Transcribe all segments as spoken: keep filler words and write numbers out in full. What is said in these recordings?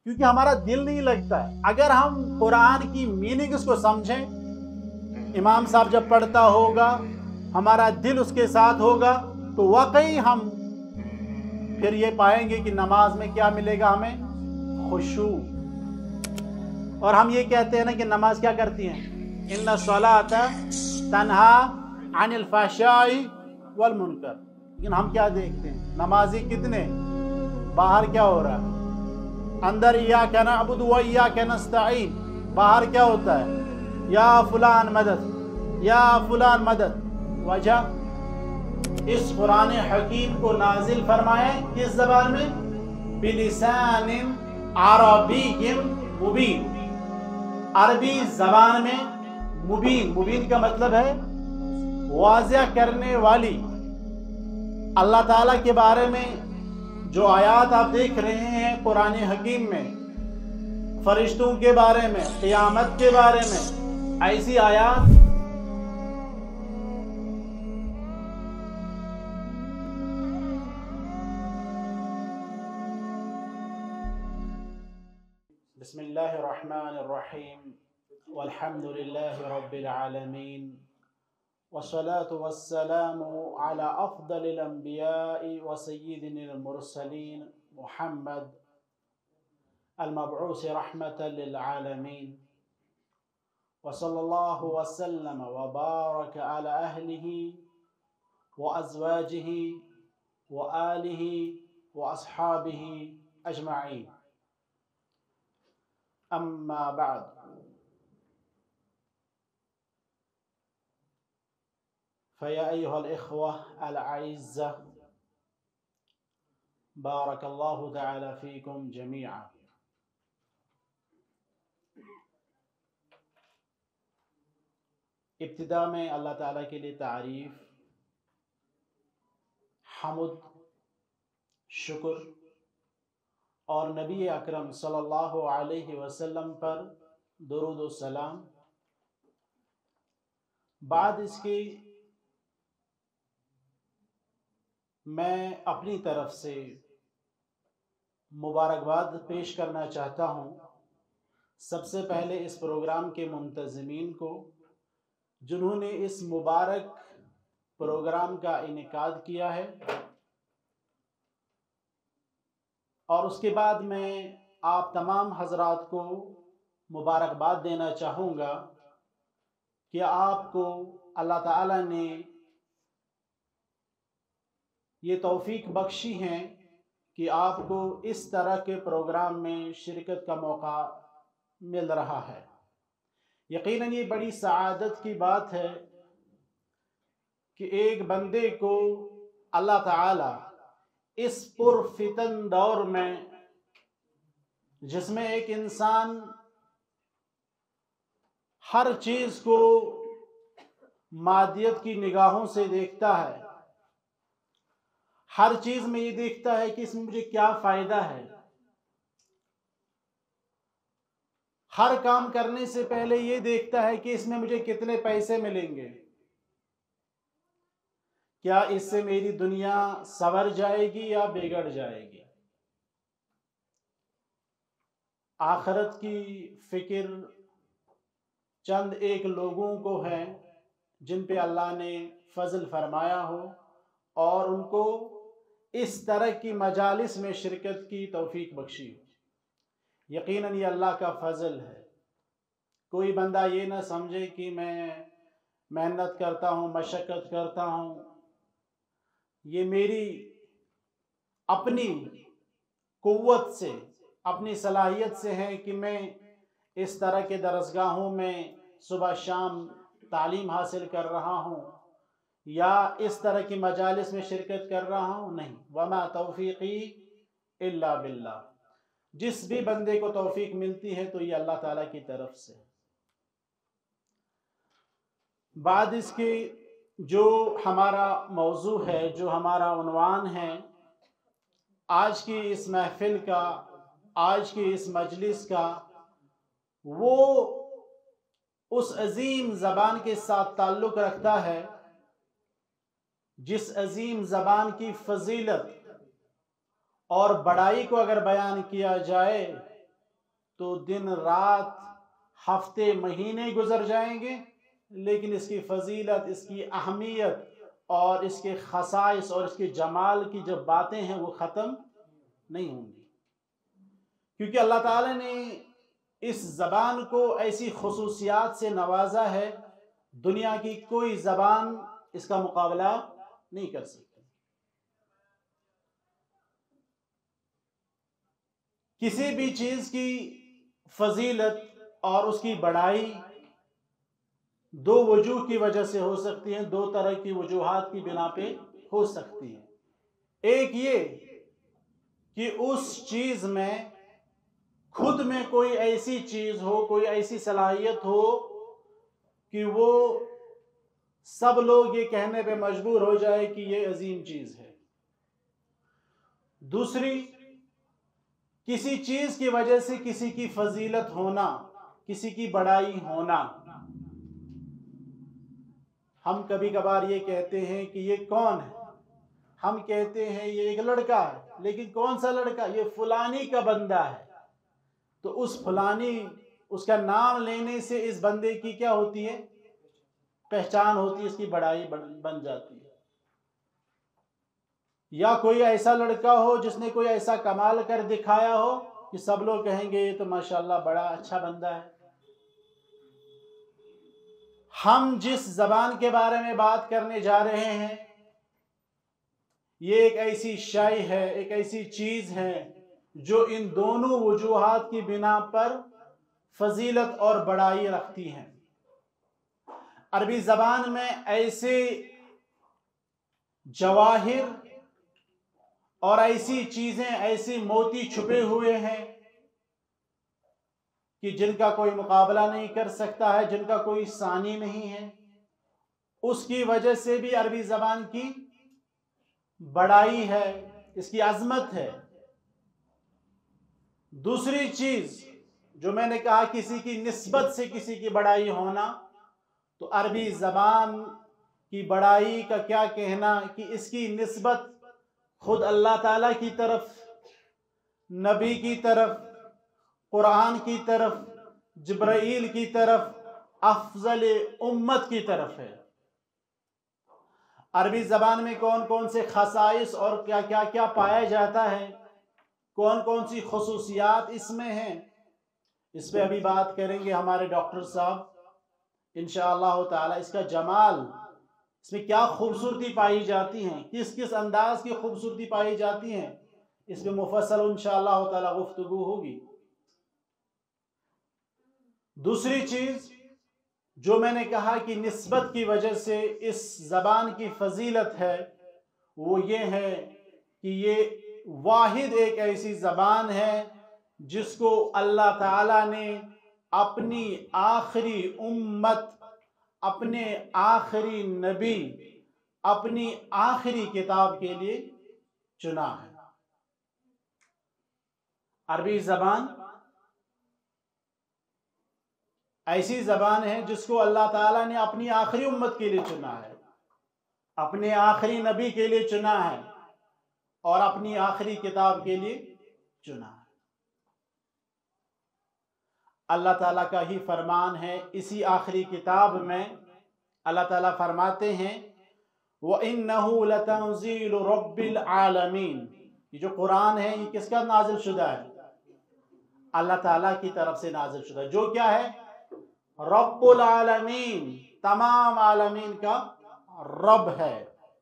क्योंकि हमारा दिल नहीं लगता है। अगर हम कुरान की मीनिंग्स को समझें, इमाम साहब जब पढ़ता होगा, हमारा दिल उसके साथ होगा, तो वाकई हम फिर ये पाएंगे कि नमाज में क्या मिलेगा हमें, खुशू। और हम ये कहते हैं ना कि नमाज क्या करती है, इन्ना सलाता तन्हा अनिल फहशाई वल मुनकर। लेकिन हम क्या देखते हैं, नमाजी कितने, बाहर क्या हो रहा है, अंदर इय्याका नअबुदु व इय्याका नस्तईन, बाहर क्या होता है, या फुलान मदद, या फुलान मदद। वजह, इस कुरान हकीम को नाजिल फरमाए किस जबान में, बिलिसानिन अरबिय्यिन मुबीन, अरबी जबान में। मुबीन, मुबीन का मतलब है वाज़िह करने वाली। अल्लाह ताला के बारे में जो आयात आप देख रहे हैं कुरान हकीम में, फरिश्तों के बारे में, क़यामत के बारे में, ऐसी आयात बिस्मिल्लाहिर्रहमानिर्रहीम वल्हम्दुलिल्लाहि रब्बिल आलमीन वस्सलातु वस्सलामु अला अफ़्ज़लिल अंबियाइ व सय्यिदिल मुरसलीन मुहम्मद अल-मबऊस रहमतल लिल आलमीन व सल्लल्लाहु वसल्लम व बारक अला अहलिही व अज़वाजिही व आलिही व अस्हाबिही अजमईन। अम्मा बाद, फ़या अय्युहल इख़्वा अल अइज़्ज़ा, बारकल्लाहु तआला फ़ीकुम जमीआ। इब्तिदा में अल्लाह ताला के लिए तारीफ़, हम्द, शुक्र और नबी अकरम सल्लल्लाहु अलैहि वसल्लम पर दुरूद व सलाम। बाद इसके मैं अपनी तरफ से मुबारकबाद पेश करना चाहता हूँ सबसे पहले इस प्रोग्राम के मुंतज़मीन को, जिन्होंने इस मुबारक प्रोग्राम का इनेकाद किया है। और उसके बाद मैं आप तमाम हजरात को मुबारकबाद देना चाहूँगा कि आपको अल्लाह ताला ने ये तौफीक बख्शी हैं कि आपको इस तरह के प्रोग्राम में शिरकत का मौका मिल रहा है। यकीनन ये बड़ी सआदत की बात है कि एक बंदे को अल्लाह ताला इस पुरफितन दौर में, जिसमें एक इंसान हर चीज को मादियत की निगाहों से देखता है, हर चीज में ये देखता है कि इसमें मुझे क्या फायदा है, हर काम करने से पहले ये देखता है कि इसमें मुझे कितने पैसे मिलेंगे, क्या इससे मेरी दुनिया संवर जाएगी या बिगड़ जाएगी। आखिरत की फिक्र चंद एक लोगों को है जिन पे अल्लाह ने फजल फरमाया हो और उनको इस तरह की मजालिस में शिरकत की तौफीक बख्शी हो। यकीनन ये अल्लाह का फजल है। कोई बंदा ये ना समझे कि मैं मेहनत करता हूँ, मशक्क़त करता हूँ, ये मेरी अपनी कुव्वत से, अपनी सलाहियत से है कि मैं इस तरह के दरसगाहों में सुबह शाम तालीम हासिल कर रहा हूँ या इस तरह की मजालिस में शिरकत कर रहा हूँ। नहीं, वमा तौफीक़ी इल्ला बिल्लाह। जिस भी बंदे को तौफीक मिलती है तो ये अल्लाह ताला की तरफ से। बाद इसके जो हमारा मौजू है, जो हमारा उन्वान है आज की इस महफिल का, आज की इस मजलिस का, वो उस अजीम ज़बान के साथ ताल्लुक़ रखता है जिस अजीम ज़बान की फजीलत और बड़ाई को अगर बयान किया जाए तो दिन रात हफ्ते महीने गुजर जाएंगे, लेकिन इसकी फजीलत, इसकी अहमियत और इसके खसाइस और इसके जमाल की जब बातें हैं वो ख़त्म नहीं होंगी, क्योंकि अल्लाह ताला ने इस ज़बान को ऐसी खुसूसियात से नवाजा है, दुनिया की कोई ज़बान इसका मुकाबला नहीं कर सकती। किसी भी चीज़ की फजीलत और उसकी बड़ाई दो वजूह की वजह से हो सकती है, दो तरह की वजूहात की बिना पे हो सकती है। एक ये कि उस चीज़ में खुद में कोई ऐसी चीज़ हो, कोई ऐसी सलाहियत हो कि वो सब लोग ये कहने पे मजबूर हो जाए कि ये अजीम चीज़ है। दूसरी, किसी चीज़ की वजह से किसी की फजीलत होना, किसी की बड़ाई होना। हम कभी कभार ये कहते हैं कि ये कौन है, हम कहते हैं ये एक लड़का है, लेकिन कौन सा लड़का? ये फलानी का बंदा है। तो उस फलानी, उसका नाम लेने से इस बंदे की क्या होती है? पहचान होती है, इसकी बड़ाई बन जाती है। या कोई ऐसा लड़का हो जिसने कोई ऐसा कमाल कर दिखाया हो कि सब लोग कहेंगे ये तो माशाल्लाह बड़ा अच्छा बंदा है। हम जिस जबान के बारे में बात करने जा रहे हैं, ये एक ऐसी शय है, एक ऐसी चीज है जो इन दोनों वजूहात की बिना पर फजीलत और बड़ाई रखती है। अरबी जबान में ऐसे जवाहिर और ऐसी चीजें, ऐसे मोती छुपे हुए हैं कि जिनका कोई मुकाबला नहीं कर सकता है, जिनका कोई सानी नहीं है। उसकी वजह से भी अरबी जबान की बड़ाई है, इसकी अजमत है। दूसरी चीज जो मैंने कहा, किसी की निस्बत से किसी की बड़ाई होना, तो अरबी जबान की बड़ाई का क्या कहना कि इसकी निस्बत खुद अल्लाह ताला की तरफ, नबी की तरफ, कुरान की तरफ, जिब्राइल की तरफ, अफजल उम्मत की तरफ है। अरबी ज़बान में कौन कौन से खसाइस और क्या क्या क्या पाया जाता है, कौन कौन सी खुसूसियात इसमें हैं, इस पे अभी बात करेंगे हमारे डॉक्टर साहब इंशाअल्लाह ताला। इसका जमाल, इसमें क्या खूबसूरती पाई जाती है, किस किस अंदाज की खूबसूरती पाई जाती है, इस पे मुफस्सल इंशाअल्लाह ताला गुफ्तगू होगी। दूसरी चीज जो मैंने कहा कि निस्बत की वजह से इस ज़बान की फजीलत है, वो ये है कि ये वाहिद एक ऐसी ज़बान है जिसको अल्लाह ताला ने अपनी आखिरी उम्मत, अपने आखिरी नबी, अपनी आखिरी किताब के लिए चुना है। अरबी ज़बान ऐसी ज़बान है जिसको अल्लाह ताला ने अपनी आखिरी उम्मत के लिए चुना है, अपने आखिरी नबी के लिए चुना है और अपनी आखिरी किताब के लिए चुना है। अल्लाह ताला का ही फरमान है, इसी आखिरी किताब में अल्लाह ताला फरमाते हैं व इन्नहु लतंज़ीलु रब्बिल आलमीन। ये जो कुरान है ये किसका नाजिल शुदा है? अल्लाह ताला की तरफ से नाजिल शुदा, जो क्या है? रब्बुल आलमीन, तमाम आलमीन का रब है।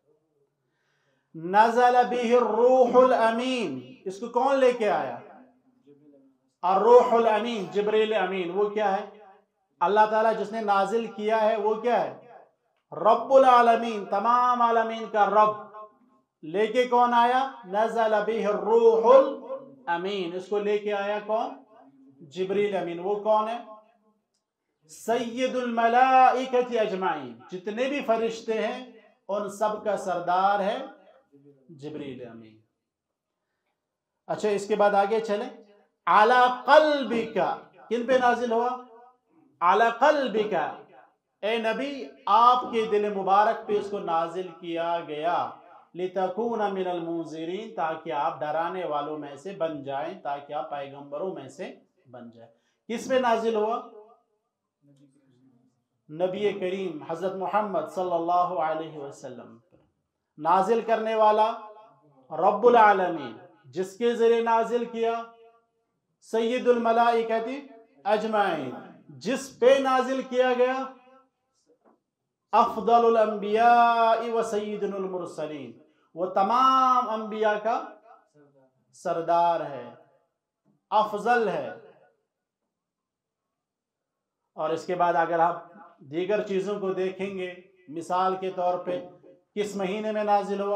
नज़ल बिहि रूहुल अमीन, इसको कौन लेके आया? अर्रूहुल अमीन, जिब्रील अमीन। वो क्या है? अल्लाह ताला जिसने नाजिल किया है वो क्या है? रब्बुल आलमीन, तमाम आलमीन का रब। लेके कौन आया? नज़ल बिहि रूहुल अमीन, इसको लेके आया कौन? जिब्रील अमीन। वो कौन है? सय्यदुल मलाइकति अजमाइन, जितने भी फरिश्ते हैं उन सब का सरदार है जिब्रील अमीन। अच्छा, इसके बाद आगे चले। अला क़ल्बिका, किन पे नाजिल हुआ? अला क़ल्बिका, ए नबी आपके दिल मुबारक पे इसको नाजिल किया गया। लितकूना मिनल मुंज़िरीन, ताकि आप डराने वालों में से बन जाएं, ताकि आप पैगंबरों में से बन जाए। किस पे नाजिल हुआ? नबी करीम हजरत मोहम्मद सल्लल्लाहु अलैहि वसल्लम पर। नाजिल करने वाला रब्बुल आलमीन, जिसके जरिए नाजिल किया सय्यदुल मलाइकति अजमाइन, जिस पे नाजिल किया गया अफदलुल अंबिया व सय्यदुल मुरसलीन, वो तमाम अंबिया का सरदार है, अफजल है। और इसके बाद अगर आप दीगर चीज़ों को देखेंगे, मिसाल के तौर पे किस महीने में नाजिल हुआ?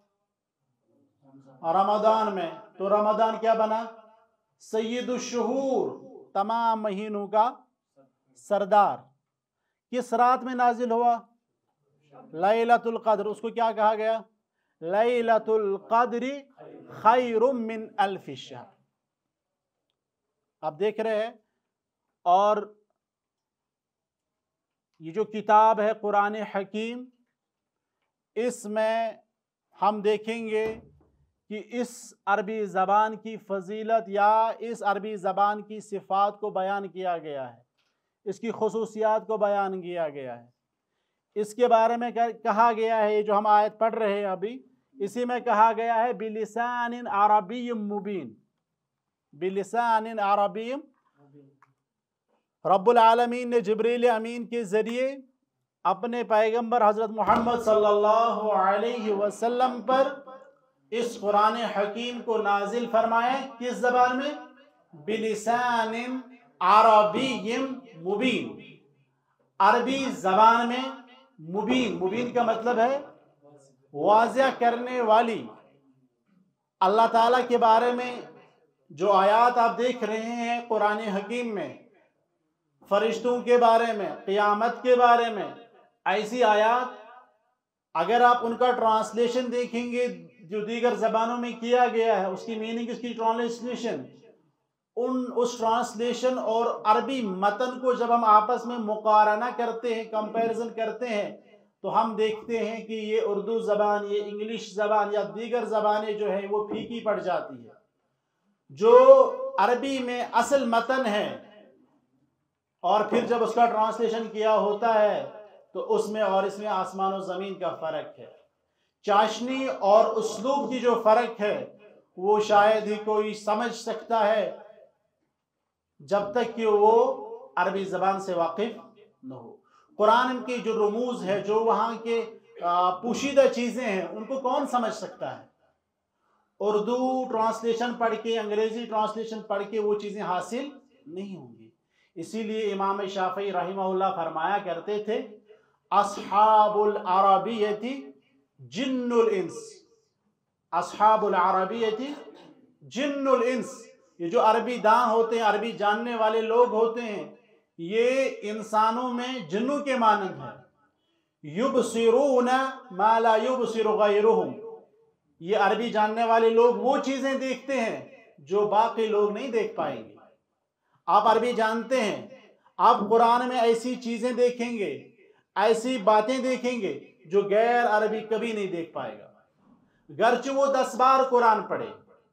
रमज़ान में। तो रमज़ान क्या बना? सय्यदुश्शुहूर, तमाम महीनों का सरदार। किस रात में नाजिल हुआ? लैलतुल क़द्र। उसको क्या कहा गया? लैलतुल क़द्रि खैरुम मिन अल्फि शहर। आप देख रहे हैं। और ये जो किताब है कुरान हकीम, इसमें हम देखेंगे कि इस अरबी ज़बान की फजीलत या इस अरबी ज़बान की सिफ़ात को बयान किया गया है, इसकी खुसूसियात को बयान किया गया है। इसके बारे में कहा गया है, जो हम आयत पढ़ रहे हैं अभी, इसी में कहा गया है बिलिसानिन अरबिय्यिम मुबीन, बिलिसानिन अरबिय्यिम। रब्बुल आलमीन ने जिब्रील अमीन के ज़रिए अपने पैगंबर हज़रत मोहम्मद सल्लल्लाहु अलैहि वसल्लम पर इस कुरान हकीम को नाजिल फरमाए। किस ज़बान में? बिलिसानिन अरबिय्यिम मुबीन, अरबी ज़बान में। मुबीन, मुबीन का मतलब है वाज़िया करने वाली। अल्लाह ताला के बारे में जो आयात आप देख रहे हैं कुरान हकीम में, फरिश्तों के बारे में, क़यामत के बारे में, ऐसी आयात अगर आप उनका ट्रांसलेशन देखेंगे जो दीगर ज़बानों में किया गया है, उसकी मीनिंग, उसकी ट्रांसलेशन, उन उस ट्रांसलेशन और अरबी मतन को जब हम आपस में मुकारना करते हैं, कंपैरिजन करते हैं, तो हम देखते हैं कि ये उर्दू ज़बान, ये इंग्लिश ज़बान या दीगर ज़बानें जो है वो फीकी पड़ जाती है। जो अरबी में असल मतन है और फिर जब उसका ट्रांसलेशन किया होता है तो उसमें और इसमें आसमान और ज़मीन का फ़र्क है। चाशनी और उसलूब की जो फ़र्क है वो शायद ही कोई समझ सकता है जब तक कि वो अरबी ज़बान से वाकिफ़ न हो। कुरान की जो रमूज़ है, जो वहाँ के पोशीदा चीज़ें हैं, उनको कौन समझ सकता है? उर्दू ट्रांसलेशन पढ़ के, अंग्रेज़ी ट्रांसलेशन पढ़ के वो चीज़ें हासिल नहीं होंगी। इसीलिए इमाम शाफ़ी रहमहुल्लाह फरमाया करते थे, अस्हाबुल अरबिय्यति जिन्नुल इंस, अस्हाबुल अरबिय्यति जिन्नुल इंस। ये जो अरबी दान होते हैं, अरबी जानने वाले लोग होते हैं, ये इंसानों में जिन्नों के मानंद है। युबसिरूना मा ला युबसिरु गैरुहुम, ये अरबी जानने वाले लोग वो चीज़ें देखते हैं जो बाकी लोग नहीं देख पाएंगे। आप अरबी जानते हैं, आप कुरान में ऐसी चीज़ें देखेंगे, ऐसी बातें देखेंगे जो गैर अरबी कभी नहीं देख पाएगा। गर्चे वो दस बार कुरान पढ़े,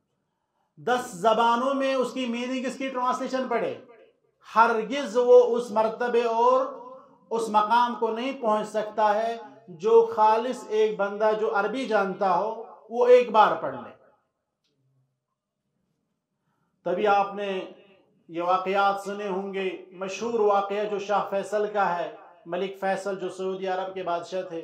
दस ज़बानों में उसकी मीनिंग, इसकी ट्रांसलेशन पढ़े, हरगिज़ वो उस मर्तबे और उस मकाम को नहीं पहुंच सकता है जो खालिस एक बंदा जो अरबी जानता हो वो एक बार पढ़ ले। तभी आपने ये वाक़यात सुने होंगे, मशहूर वाक़या जो शाह फैसल का है, मलिक फैसल जो सऊदी अरब के बादशाह थे।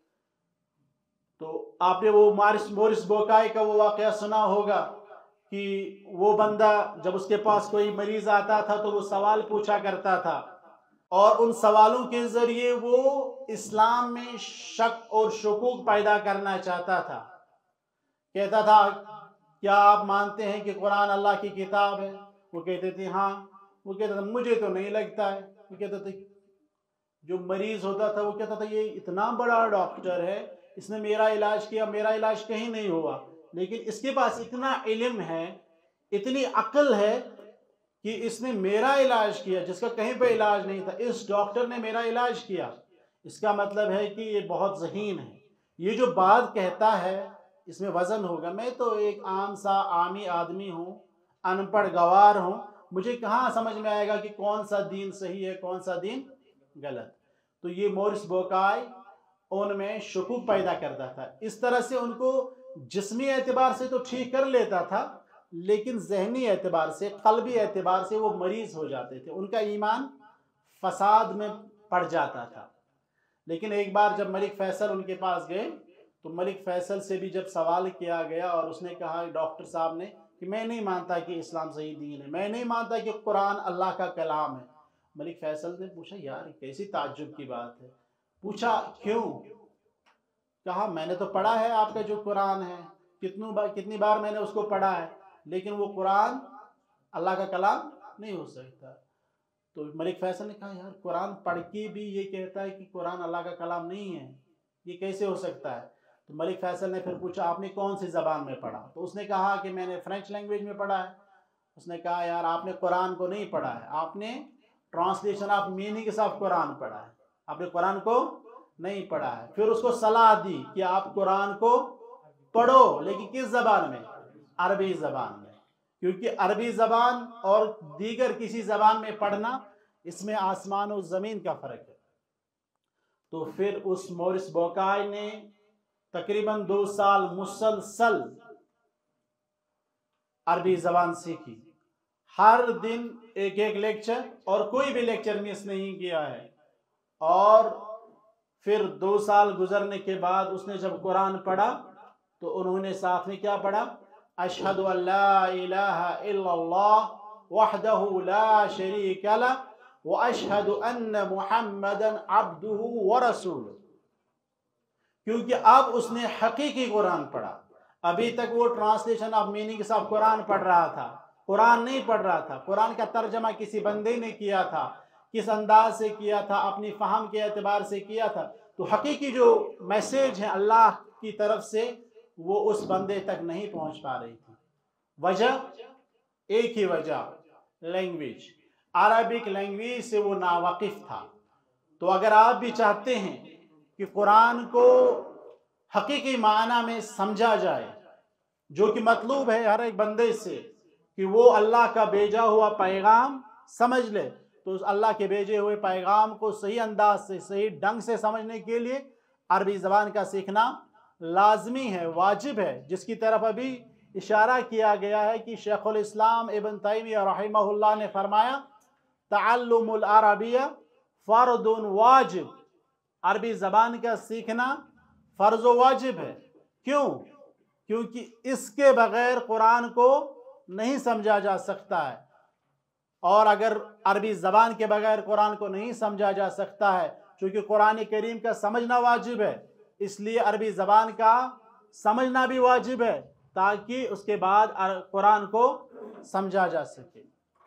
तो आपने वो मारिस मोरिस बोकाई का वो वाक़या सुना होगा कि वो बंदा जब उसके पास कोई मरीज़ आता था तो वो सवाल पूछा करता था और उन सवालों के ज़रिए वो इस्लाम में शक और शकूक पैदा करना चाहता था। कहता था, क्या आप मानते हैं कि कुरान अल्लाह की किताब है? वो कहते थे हाँ। वो कहता था मुझे तो नहीं लगता है। वो कहता था, जो मरीज़ होता था वो कहता था ये इतना बड़ा डॉक्टर है, इसने मेरा इलाज किया, मेरा इलाज कहीं नहीं हुआ, लेकिन इसके पास इतना इल्म है, इतनी अक्ल है कि इसने मेरा इलाज किया जिसका कहीं पे इलाज नहीं था। इस डॉक्टर ने मेरा इलाज किया। इसका मतलब है कि ये बहुत ज़हीन है। ये जो बात कहता है इसमें वज़न होगा। मैं तो एक आम सा आमी आदमी हूँ, अनपढ़ गवार हूँ, मुझे कहाँ समझ में आएगा कि कौन सा दीन सही है कौन सा दीन गलत। तो ये मॉरिस बोकाई उनमें शकूक पैदा करता था। इस तरह से उनको जिस्मी एतबार से तो ठीक कर लेता था, लेकिन जहनी एतबार से, कल्बी एतबार से वो मरीज हो जाते थे, उनका ईमान फसाद में पड़ जाता था। लेकिन एक बार जब मलिक फैसल उनके पास गए तो मलिक फैसल से भी जब सवाल किया गया और उसने कहा, डॉक्टर साहब ने, कि मैं नहीं मानता कि इस्लाम सही दीन है, मैं नहीं मानता कि कुरान अल्लाह का कलाम है। मलिक फैसल ने पूछा, यार कैसी ताज्जुब की बात है। पूछा क्यों? कहा मैंने तो पढ़ा है आपका जो कुरान है, कितनों बार कितनी बार मैंने उसको पढ़ा है, लेकिन वो कुरान अल्लाह का कलाम नहीं हो सकता। तो मलिक फैसल ने कहा, यार कुरान पढ़ के भी ये कहता है कि कुरान अल्लाह का कलाम नहीं है, ये कैसे हो सकता है? तो मलिक फैसल ने फिर पूछा, आपने कौन सी ज़बान में पढ़ा? तो उसने कहा कि मैंने फ्रेंच लैंग्वेज में पढ़ा है। उसने कहा, यार आपने कुरान को नहीं पढ़ा है, आपने translation of meanings of Quran पढ़ा है, आपने कुरान को नहीं पढ़ा है। फिर उसको सलाह दी कि आप कुरान को पढ़ो, लेकिन किस ज़बान में? अरबी ज़बान में, क्योंकि अरबी ज़बान और दीगर किसी ज़बान में पढ़ना, इसमें आसमान और ज़मीन का फ़र्क है। तो फिर उस मॉरिस बोकाई ने तकरीबन दो साल मुसलसल अरबी ज़बान सीखी, हर दिन एक एक लेक्चर, और कोई भी लेक्चर मिस नहीं किया है। और फिर दो साल गुजरने के बाद उसने जब कुरान पढ़ा तो उन्होंने साथ में क्या पढ़ा? अशहदु अल्ला इलाहा इल्लल्लाह वहदहु ला शरीका लह व अशहदु अन्न मुहम्मदन अब्दुहु व रसूलुहु। क्योंकि अब उसने हकीकी कुरान पढ़ा। अभी तक वो translation of meanings of Quran पढ़ रहा था, कुरान नहीं पढ़ रहा था। कुरान का तर्जमा किसी बंदे ने किया था, किस अंदाज से किया था, अपनी फहम के एतबार से किया था। तो हकीकी जो मैसेज है अल्लाह की तरफ से, वो उस बंदे तक नहीं पहुंच पा रही थी। वजह एक ही वजह, लैंग्वेज, अरबिक लैंग्वेज से वो नावाकिफ था। तो अगर आप भी चाहते हैं कि कुरान को हकीकी माना में समझा जाए, जो कि मतलूब है हर एक बंदे से कि वो अल्लाह का भेजा हुआ पैगाम समझ ले, तो उस अल्लाह के भेजे हुए पैगाम को सही अंदाज से, सही ढंग से समझने के लिए अरबी ज़बान का सीखना लाजमी है, वाजिब है। जिसकी तरफ अभी इशारा किया गया है कि शेखुल इस्लाम इब्न तैमिया रहमहुल्लाह ने फरमाया, तअल्लुमुल अरबिया फर्दुन वाजिब, अरबी ज़बान का सीखना फ़र्ज़ वाजिब है। क्यों? क्योंकि इसके बगैर कुरान को नहीं समझा जा सकता है, और अगर अरबी ज़बान के बगैर कुरान को नहीं समझा जा सकता है, क्योंकि कुरान करीम का समझना वाजिब है, इसलिए अरबी ज़बान का समझना भी वाजिब है, ताकि उसके बाद कुरान को समझा जा सके।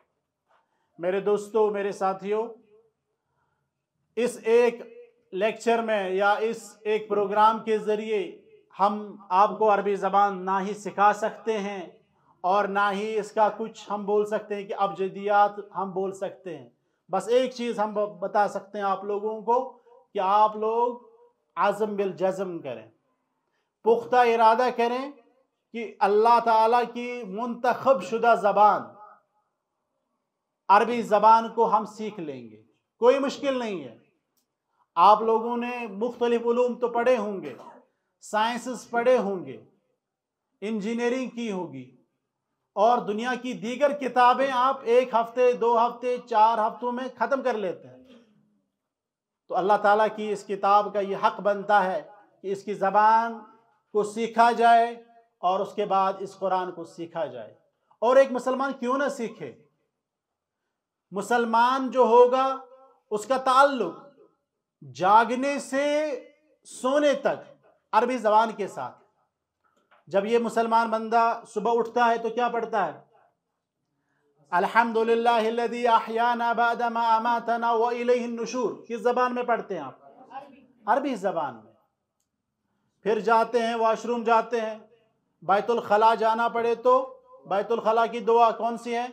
मेरे दोस्तों, मेरे साथियों, इस एक लेक्चर में या इस एक प्रोग्राम के ज़रिए हम आपको अरबी ज़बान ना ही सिखा सकते हैं और ना ही इसका कुछ हम बोल सकते हैं कि अबजदियात हम बोल सकते हैं। बस एक चीज़ हम बता सकते हैं आप लोगों को कि आप लोग आज़म बिल जज़म करें, पुख्ता इरादा करें कि अल्लाह ताला की मुंतखब शुदा ज़बान अरबी ज़बान को हम सीख लेंगे। कोई मुश्किल नहीं है। आप लोगों ने मुख्तलिफ उलूम तो पढ़े होंगे, साइंसेस पढ़े होंगे, इंजीनियरिंग की होगी, और दुनिया की दीगर किताबें आप एक हफ्ते, दो हफ्ते, चार हफ्तों में ख़त्म कर लेते हैं। तो अल्लाह ताला की इस किताब का ये हक़ बनता है कि इसकी ज़बान को सीखा जाए और उसके बाद इस कुरान को सीखा जाए। और एक मुसलमान क्यों ना सीखे? मुसलमान जो होगा उसका ताल्लुक जागने से सोने तक अरबी ज़बान के साथ। जब ये मुसलमान बंदा सुबह उठता है तो क्या पढ़ता है? अल्हम्दुलिल्लाहिल्लज़ी अहयाना बअदा मा अमातना व इलैहिन नुशूर। किस ज़बान में पढ़ते हैं आप? अरबी ज़बान में। फिर जाते हैं, वॉशरूम जाते हैं, बैतुल खला जाना पड़े तो बैतुल खला की दुआ कौन सी है?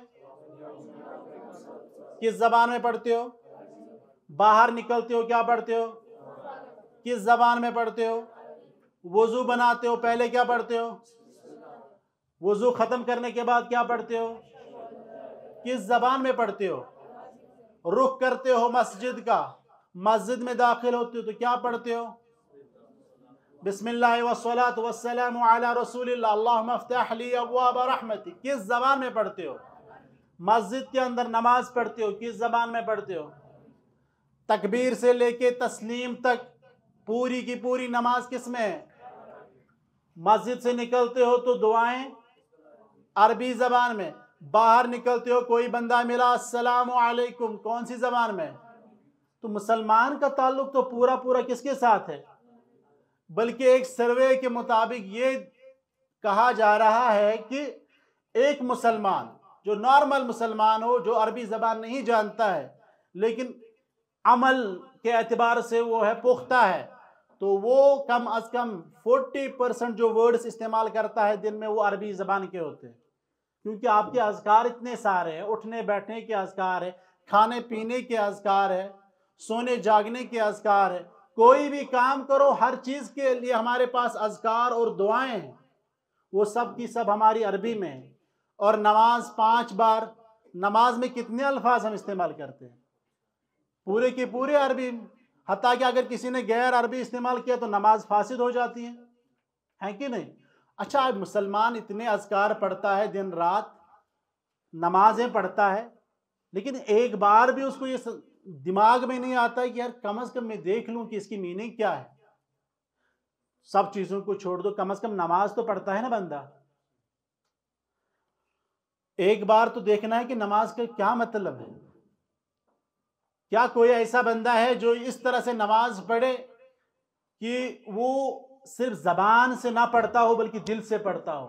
किस ज़बान में पढ़ते हो? बाहर निकलते हो क्या पढ़ते हो? किस ज़बान में पढ़ते हो? वुज़ू बनाते हो, पहले क्या पढ़ते हो? वुज़ू ख़त्म करने के बाद क्या पढ़ते हो? किस जबान में पढ़ते हो? रुख करते हो मस्जिद का, मस्जिद में दाखिल होते हो तो क्या पढ़ते हो? बिस्मिल्लाह वस्सलातु वस्सलामु अला रसूलिल्लाह अल्लाहुम्मा अफ्तह ली अब्वाब रहमती। किस जबान में पढ़ते हो? मस्जिद के अंदर नमाज पढ़ते हो, किस जबान में पढ़ते हो? तकबीर से लेके तस्लीम तक पूरी की पूरी नमाज किस में है? मस्जिद से निकलते हो तो दुआएं अरबी जबान में, बाहर निकलते हो कोई बंदा मिला अस्सलामु अलैकुम, कौन सी जबान में? तो मुसलमान का ताल्लुक तो पूरा पूरा किसके साथ है? बल्कि एक सर्वे के मुताबिक ये कहा जा रहा है कि एक मुसलमान जो नॉर्मल मुसलमान हो, जो अरबी ज़बान नहीं जानता है लेकिन अमल के एतबार से वो है पुख्ता है, तो वो कम अज़ कम चालीस परसेंट जो वर्ड्स इस्तेमाल करता है दिन में वो अरबी ज़बान के होते हैं। क्योंकि आपके अज़कार इतने सारे हैं, उठने बैठने के अज़कार है, खाने पीने के अज़कार है, सोने जागने के अज़कार है, कोई भी काम करो हर चीज़ के लिए हमारे पास अज़कार और दुआएं हैं, वो सब की सब हमारी अरबी में है। और नमाज पांच बार, नमाज में कितने अल्फाज हम इस्तेमाल करते हैं? पूरे के पूरे अरबी, हत्ता कि अगर किसी ने गैर अरबी इस्तेमाल किया तो नमाज फासिद हो जाती है, है कि नहीं? अच्छा, आज मुसलमान इतने अज़कार पढ़ता है, दिन रात नमाजें पढ़ता है, लेकिन एक बार भी उसको ये दिमाग में नहीं आता है कि यार कम अज़ कम मैं देख लूं कि इसकी मीनिंग क्या है। सब चीज़ों को छोड़ दो, कम अज़ कम नमाज तो पढ़ता है ना बंदा, एक बार तो देखना है कि नमाज का क्या मतलब है। क्या कोई ऐसा बंदा है जो इस तरह से नमाज पढ़े कि वो सिर्फ जबान से ना पढ़ता हो बल्कि दिल से पढ़ता हो?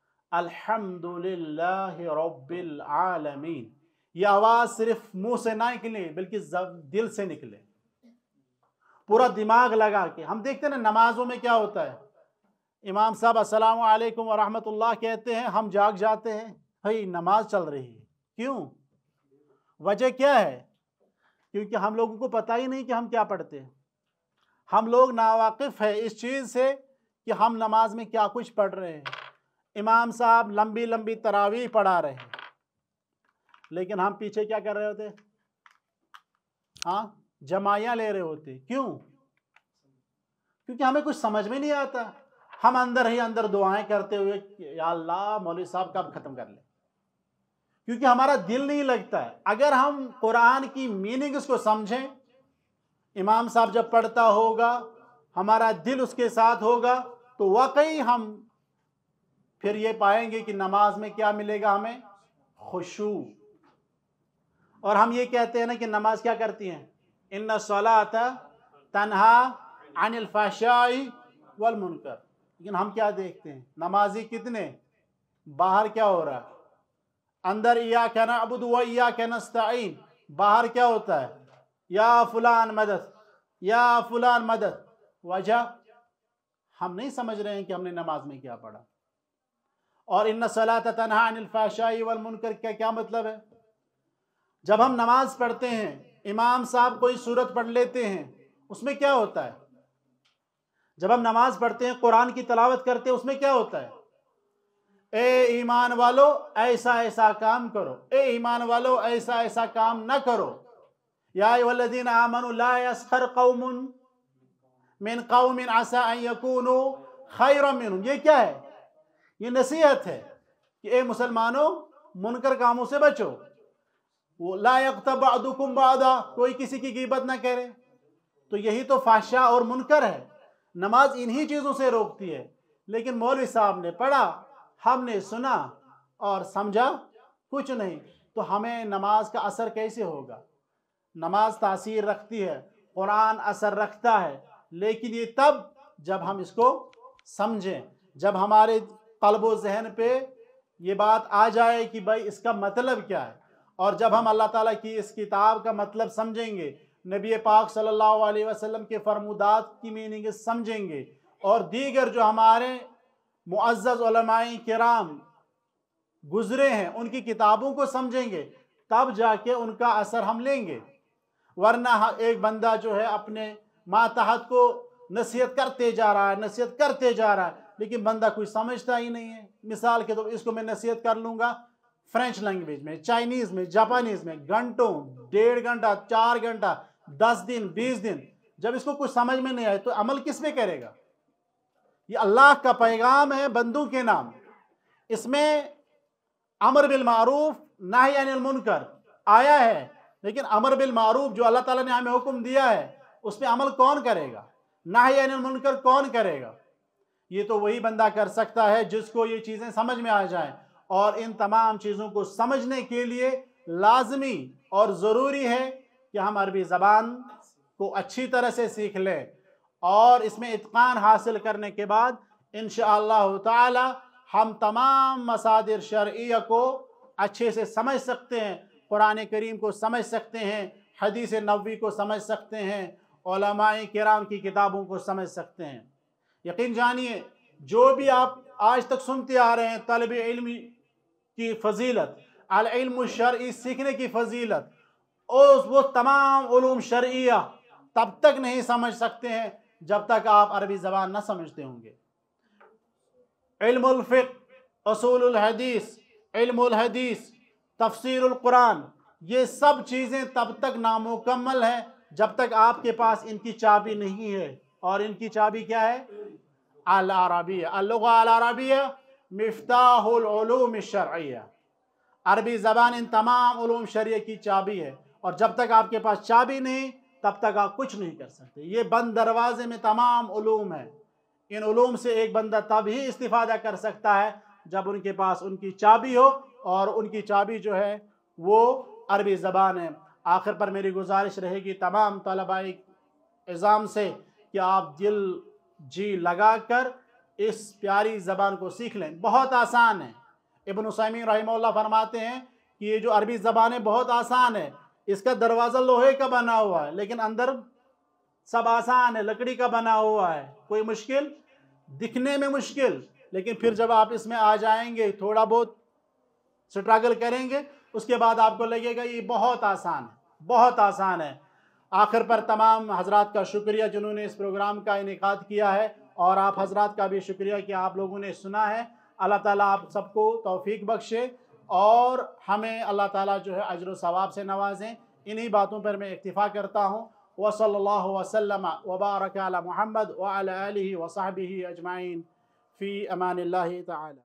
अल्हम्दुलिल्लाहि रब्बिल आलमीन, ये आवाज सिर्फ मुंह से ना निकले बल्कि दिल से निकले, पूरा दिमाग लगा के। हम देखते हैं ना नमाजों में क्या होता है, इमाम साहब अस्सलामु अलैकुम व रहमतुल्लाह कहते हैं, हम जाग जाते हैं, भाई नमाज चल रही है। क्यों? वजह क्या है? क्योंकि हम लोगों को पता ही नहीं कि हम क्या पढ़ते हैं। हम लोग नावाकिफ है इस चीज़ से कि हम नमाज में क्या कुछ पढ़ रहे हैं। इमाम साहब लंबी लंबी तरावीह पढ़ा रहे हैं, लेकिन हम पीछे क्या कर रहे होते? हाँ, जमाइयाँ ले रहे होते। क्यों? क्योंकि हमें कुछ समझ में नहीं आता। हम अंदर ही अंदर दुआएं करते हुए या अल्लाह मौलवी साहब कब ख़त्म कर ले, क्योंकि हमारा दिल नहीं लगता है। अगर हम कुरान की मीनिंग उसको समझें, इमाम साहब जब पढ़ता होगा हमारा दिल उसके साथ होगा, तो वाकई हम फिर ये पाएंगे कि नमाज में क्या मिलेगा हमें? खुशू। और हम ये कहते हैं ना कि नमाज क्या करती हैं? इन्ना सलाता तन्हा अनिल फहशाई वल मुनकर। लेकिन हम क्या देखते हैं? नमाजी कितने, बाहर क्या हो रहा है? अंदर इय्याका नअबुदु व इय्याका नस्तईन, बाहर क्या होता है? या फुलान मदद, या फुलान मदद। वजह हम नहीं समझ रहे हैं कि हमने नमाज में क्या पढ़ा। और इन्ना सलाता तन्हा अनिल फहशाई वल मुनकर का क्या मतलब है? जब हम नमाज पढ़ते हैं, इमाम साहब कोई सूरत पढ़ लेते हैं, उसमें क्या होता है? जब हम नमाज पढ़ते हैं, कुरान की तिलावत करते हैं, उसमें क्या होता है? ए ईमान वालो ऐसा ऐसा काम करो, ए ईमान वालो ऐसा ऐसा काम न करो। या अय्युहल्लज़ीना आमनू ला यस्खर कौमुन मिन कौमिन असा अन यकूनू खैरम मिनहुम। ये क्या है? ये नसीहत है कि ए मुसलमानों मुनकर कामों से बचो। वो ला यग़्तब बअदुकुम बअदा, कोई किसी की गीबत ना करे। तो यही तो फाहशा और मुनकर है। नमाज इन्हीं चीज़ों से रोकती है। लेकिन मौलवी साहब ने पढ़ा, हमने सुना और समझा कुछ नहीं, तो हमें नमाज का असर कैसे होगा? नमाज तासीर रखती है, कुरान असर रखता है, लेकिन ये तब जब हम इसको समझें, जब हमारे क़ल्ब व ज़हन पे ये बात आ जाए कि भाई इसका मतलब क्या है। और जब हम अल्लाह ताला की इस किताब का मतलब समझेंगे, नबी पाक सल्लल्लाहु अलैहि वसल्लम के फरमुदात की मीनिंग समझेंगे, और दीगर जो हमारे मुअज़्ज़ज़ उलमाए किराम गुजरे हैं उनकी किताबों को समझेंगे, तब जाके उनका असर हम लेंगे। वरना एक बंदा जो है अपने मातहत को नसीहत करते जा रहा है, नसीहत करते जा रहा है, लेकिन बंदा कुछ समझता ही नहीं है। मिसाल के तो इसको मैं नसीहत कर लूँगा, फ्रेंच लैंग्वेज में, चाइनीज़ में, जापानीज़ में घंटों, डेढ़ घंटा, चार घंटा, दस दिन, बीस दिन, जब इसको कुछ समझ में नहीं आए तो अमल किस पे करेगा? ये अल्लाह का पैगाम है बंदों के नाम। इसमें अमर बिल मारूफ नाही अनिल मुनकर आया है, लेकिन अमर बिल मारूफ जो अल्लाह ताला ने हमें हुक्म दिया है उस पर अमल कौन करेगा? नाही अनिल मुनकर कौन करेगा? ये तो वही बंदा कर सकता है जिसको ये चीज़ें समझ में आ जाएं। और इन तमाम चीज़ों को समझने के लिए लाजमी और ज़रूरी है कि हम अरबी ज़बान को अच्छी तरह से सीख लें, और इसमें इत्क़ान हासिल करने के बाद इंशाअल्लाह ताला हम तमाम मसादिर शरइया को अच्छे से समझ सकते हैं, कुरान करीम को समझ सकते हैं, हदीस नबवी को समझ सकते हैं, उलमाए किराम की किताबों को समझ सकते हैं। यकीन जानिए, जो भी आप आज तक सुनते आ रहे हैं तलब इल्म की फजीलत, अल इल्म शरई सीखने की फजीलत, और वो तमाम उलूम शरइया तब तक नहीं समझ सकते हैं जब तक आप अरबी ज़बान न समझते होंगे। इल्मुल फ़िक़्ह, उसूलुल हदीस, इल्मुल हदीस, तफसीरुल कुरान, ये सब चीज़ें तब तक नामुकम्मल हैं जब तक आपके पास इनकी चाबी नहीं है। और इनकी चाबी क्या है? अल अरबिया, अल-लुग़ा अल अरबिया मिफ्ताहुल उलूम शरइया। अरबी ज़बान इन तमाम उलूम शरिया की चाबी है, और जब तक आपके पास चाबी नहीं तब तक आप कुछ नहीं कर सकते। ये बंद दरवाजे में तमाम उलूम है। इन उलूम से एक बंदा तब ही इस्तिफ़ादा कर सकता है जब उनके पास उनकी चाबी हो, और उनकी चाबी जो है वो अरबी ज़बान है। आखिर पर मेरी गुजारिश रहेगी तमाम तलबाए इज़ाम से कि आप दिल जी लगा कर इस प्यारी ज़बान को सीख लें। बहुत आसान है। इब्न उसैमीन रहमहुल्लाह फरमाते हैं कि ये जो अरबी ज़बान है बहुत आसान है, इसका दरवाज़ा लोहे का बना हुआ है लेकिन अंदर सब आसान है, लकड़ी का बना हुआ है, कोई मुश्किल, दिखने में मुश्किल, लेकिन फिर जब आप इसमें आ जाएंगे, थोड़ा बहुत स्ट्रगल करेंगे, उसके बाद आपको लगेगा ये बहुत आसान है, बहुत आसान है। आखिर पर तमाम हजरात का शुक्रिया जिन्होंने इस प्रोग्राम का इनेकाद किया है, और आप हजरात का भी शुक्रिया कि आप लोगों ने सुना है। अल्लाह ताला आप सबको तौफीक बख्शे, और हमें अल्लाह ताला जो है अजर व सवाब से नवाजें। इन्हीं बातों पर मैं इक्तिफ़ा करता हूँ। व सल्लल्लाहु वसल्लम व बारक अला मुहम्मद व अला आलिहि व सहबिहि अजमाइन फ़ी अमानिल्लाहि तआला।